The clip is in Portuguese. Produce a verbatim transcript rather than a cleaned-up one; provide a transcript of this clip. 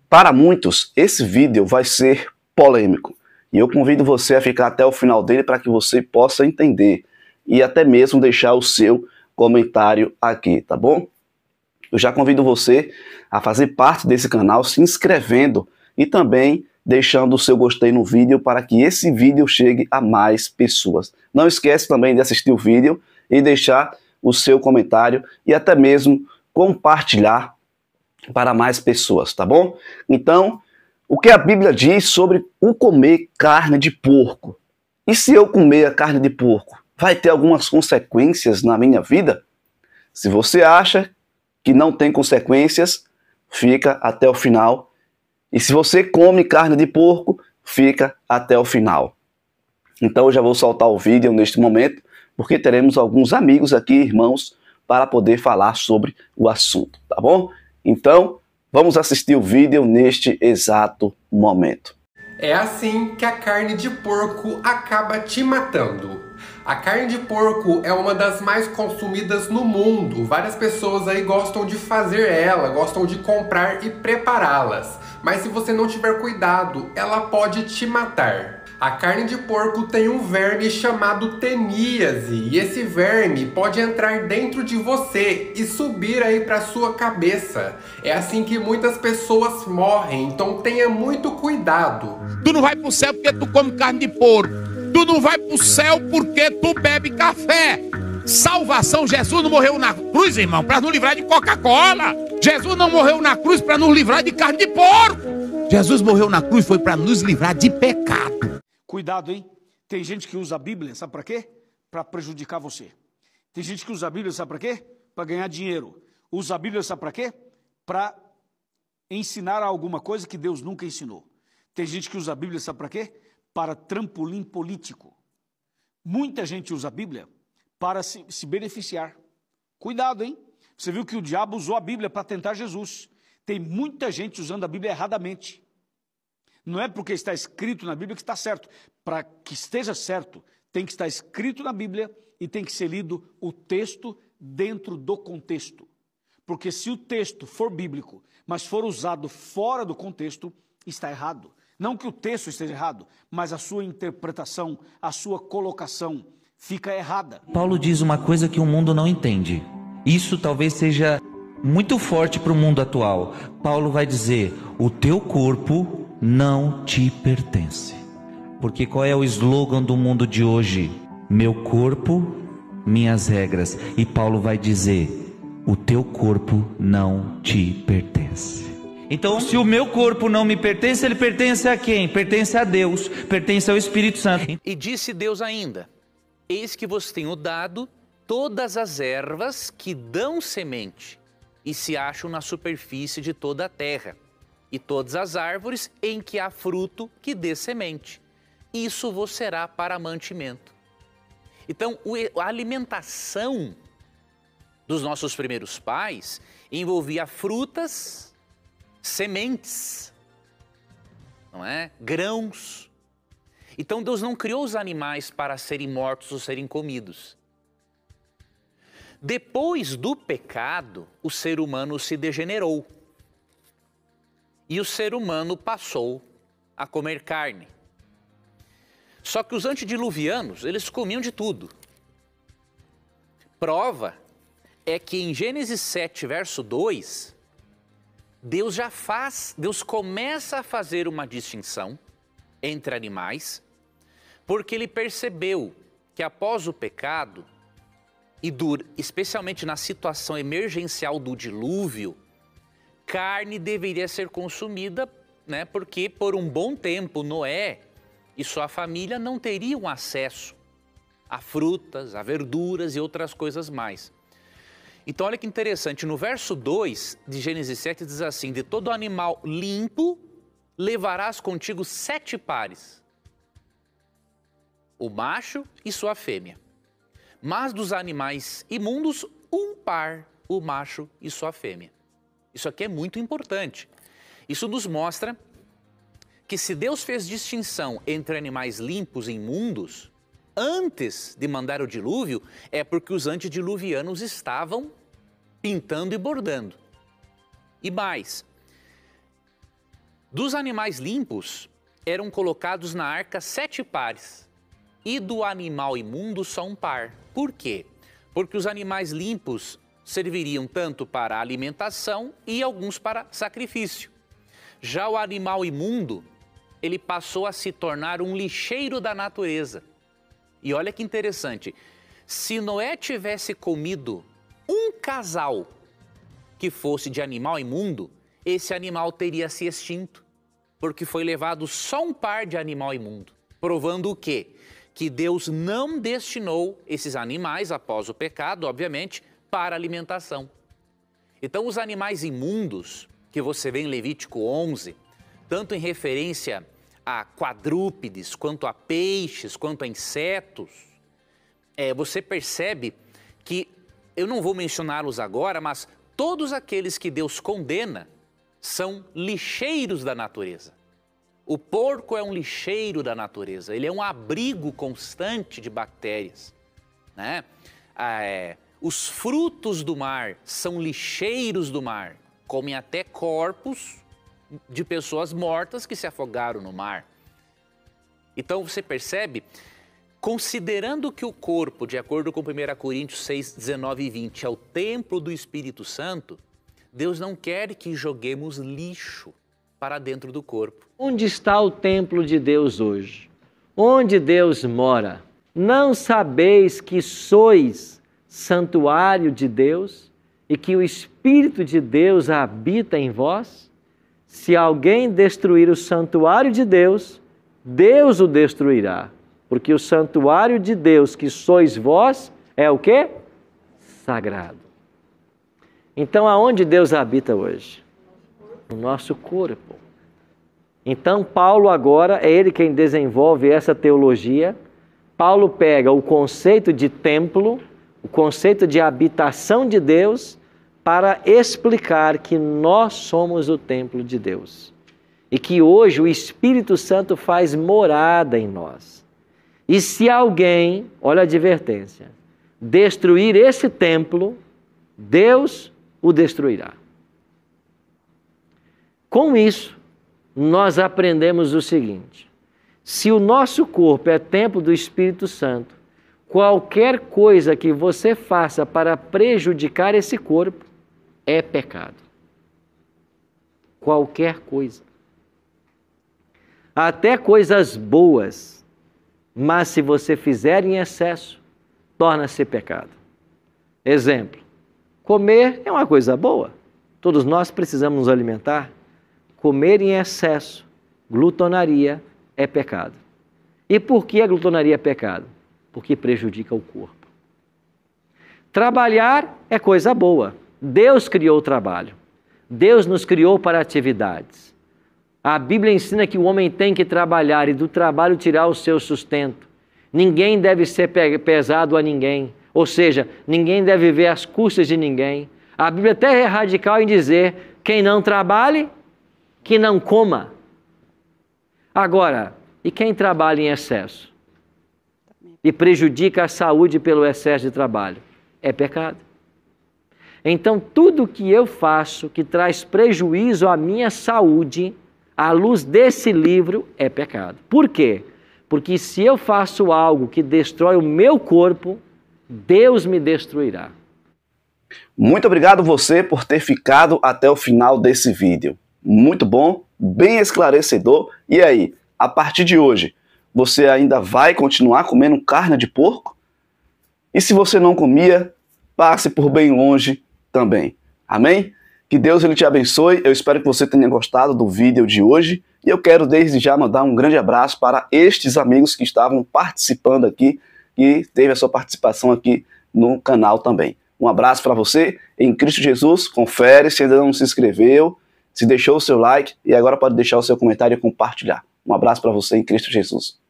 Para muitos, esse vídeo vai ser polêmico. E eu convido você a ficar até o final dele para que você possa entender e até mesmo deixar o seu comentário aqui, tá bom? Eu já convido você a fazer parte desse canal se inscrevendo e também deixando o seu gostei no vídeo para que esse vídeo chegue a mais pessoas. Não esquece também de assistir o vídeo e deixar o seu comentário e até mesmo compartilhar para mais pessoas, tá bom? Então, o que a Bíblia diz sobre o comer carne de porco? E se eu comer a carne de porco, vai ter algumas consequências na minha vida? Se você acha que não tem consequências, fica até o final. E se você come carne de porco, fica até o final. Então eu já vou soltar o vídeo neste momento, porque teremos alguns amigos aqui, irmãos, para poder falar sobre o assunto, tá bom? Então, vamos assistir o vídeo neste exato momento. É assim que a carne de porco acaba te matando. A carne de porco é uma das mais consumidas no mundo. Várias pessoas aí gostam de fazer ela, gostam de comprar e prepará-las. Mas se você não tiver cuidado, ela pode te matar. A carne de porco tem um verme chamado teníase, e esse verme pode entrar dentro de você e subir aí para sua cabeça. É assim que muitas pessoas morrem, então tenha muito cuidado. Tu não vai pro céu porque tu come carne de porco. Tu não vai pro céu porque tu bebe café. Salvação, Jesus não morreu na cruz, irmão, para nos livrar de Coca-Cola. Jesus não morreu na cruz para nos livrar de carne de porco. Jesus morreu na cruz foi para nos livrar de pecado. Cuidado, hein? Tem gente que usa a Bíblia, sabe para quê? Para prejudicar você. Tem gente que usa a Bíblia, sabe para quê? Para ganhar dinheiro. Usa a Bíblia, sabe para quê? Para ensinar alguma coisa que Deus nunca ensinou. Tem gente que usa a Bíblia, sabe para quê? Para trampolim político. Muita gente usa a Bíblia para se, se beneficiar. Cuidado, hein? Você viu que o diabo usou a Bíblia para tentar Jesus. Tem muita gente usando a Bíblia erradamente. Não é porque está escrito na Bíblia que está certo. Para que esteja certo, tem que estar escrito na Bíblia e tem que ser lido o texto dentro do contexto. Porque se o texto for bíblico, mas for usado fora do contexto, está errado. Não que o texto esteja errado, mas a sua interpretação, a sua colocação fica errada. Paulo diz uma coisa que o mundo não entende. Isso talvez seja muito forte para o mundo atual. Paulo vai dizer, o teu corpo não te pertence. Porque qual é o slogan do mundo de hoje? Meu corpo, minhas regras. E Paulo vai dizer, o teu corpo não te pertence. Então, se o meu corpo não me pertence, ele pertence a quem? Pertence a Deus, pertence ao Espírito Santo. E disse Deus ainda, eis que vos tenho dado todas as ervas que dão semente e se acham na superfície de toda a terra, e todas as árvores em que há fruto que dê semente. Isso vos será para mantimento. Então, a alimentação dos nossos primeiros pais envolvia frutas, sementes, não é? Grãos. Então Deus não criou os animais para serem mortos ou serem comidos. Depois do pecado, o ser humano se degenerou. E o ser humano passou a comer carne. Só que os antediluvianos, eles comiam de tudo. Prova é que em Gênesis sete, verso dois, Deus já faz, Deus começa a fazer uma distinção entre animais, porque ele percebeu que após o pecado, e do, especialmente na situação emergencial do dilúvio, carne deveria ser consumida, né, porque por um bom tempo Noé e sua família não teriam acesso a frutas, a verduras e outras coisas mais. Então olha que interessante, no verso dois de Gênesis sete diz assim, de todo animal limpo levarás contigo sete pares, o macho e sua fêmea, mas dos animais imundos um par, o macho e sua fêmea. Isso aqui é muito importante. Isso nos mostra que se Deus fez distinção entre animais limpos e imundos, antes de mandar o dilúvio, é porque os antediluvianos estavam pintando e bordando. E mais, Dos animais limpos, eram colocados na arca sete pares, e do animal imundo só um par. Por quê? Porque os animais limpos serviriam tanto para alimentação e alguns para sacrifício. Já o animal imundo, ele passou a se tornar um lixeiro da natureza. E olha que interessante, se Noé tivesse comido um casal que fosse de animal imundo, esse animal teria se extinto, porque foi levado só um par de animal imundo, provando o quê? Que Deus não destinou esses animais, após o pecado, obviamente, para alimentação. Então, os animais imundos, que você vê em Levítico onze, tanto em referência a quadrúpedes, quanto a peixes, quanto a insetos, é, você percebe que, eu não vou mencioná-los agora, mas todos aqueles que Deus condena são lixeiros da natureza. O porco é um lixeiro da natureza, ele é um abrigo constante de bactérias, né? Ah, é, os frutos do mar são lixeiros do mar, comem até corpos de pessoas mortas que se afogaram no mar. Então você percebe, considerando que o corpo, de acordo com primeira Coríntios seis, dezenove e vinte, é o templo do Espírito Santo, Deus não quer que joguemos lixo para dentro do corpo. Onde está o templo de Deus hoje? Onde Deus mora? Não sabeis que sois santuário de Deus e que o Espírito de Deus habita em vós? Se alguém destruir o santuário de Deus, Deus o destruirá, porque o santuário de Deus que sois vós é o quê? Sagrado. Então, aonde Deus habita hoje? No nosso corpo. Então, Paulo agora, é ele quem desenvolve essa teologia. Paulo pega o conceito de templo, o conceito de habitação de Deus, para explicar que nós somos o templo de Deus. E que hoje o Espírito Santo faz morada em nós. E se alguém, olha a advertência, destruir esse templo, Deus o destruirá. Com isso, nós aprendemos o seguinte: se o nosso corpo é templo do Espírito Santo, qualquer coisa que você faça para prejudicar esse corpo é pecado. Qualquer coisa. Até coisas boas, mas se você fizer em excesso, torna-se pecado. Exemplo, comer é uma coisa boa. Todos nós precisamos nos alimentar. Comer em excesso, glutonaria, é pecado. E por que a glutonaria é pecado? Porque prejudica o corpo. Trabalhar é coisa boa. Deus criou o trabalho. Deus nos criou para atividades. A Bíblia ensina que o homem tem que trabalhar e do trabalho tirar o seu sustento. Ninguém deve ser pesado a ninguém. Ou seja, ninguém deve viver às custas de ninguém. A Bíblia até é radical em dizer: quem não trabalhe, que não coma. Agora, e quem trabalha em excesso e prejudica a saúde pelo excesso de trabalho? É pecado. Então, tudo que eu faço que traz prejuízo à minha saúde, à luz desse livro, é pecado. Por quê? Porque se eu faço algo que destrói o meu corpo, Deus me destruirá. Muito obrigado você por ter ficado até o final desse vídeo. Muito bom, bem esclarecedor. E aí, a partir de hoje, você ainda vai continuar comendo carne de porco? E se você não comia, passe por bem longe também. Amém? Que Deus ele te abençoe. Eu espero que você tenha gostado do vídeo de hoje. E eu quero desde já mandar um grande abraço para estes amigos que estavam participando aqui e teve a sua participação aqui no canal também. Um abraço para você em Cristo Jesus. Confere se ainda não se inscreveu, se deixou o seu like e agora pode deixar o seu comentário e compartilhar. Um abraço para você em Cristo Jesus.